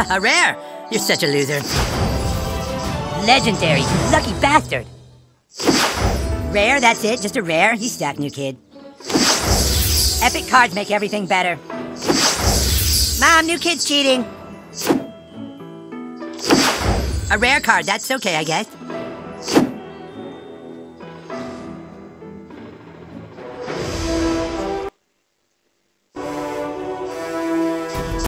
A rare! You're such a loser. Legendary, you lucky bastard. Rare, that's it? Just a rare? You suck, new kid. Epic cards make everything better. Mom, new kid's cheating. A rare card, that's okay, I guess.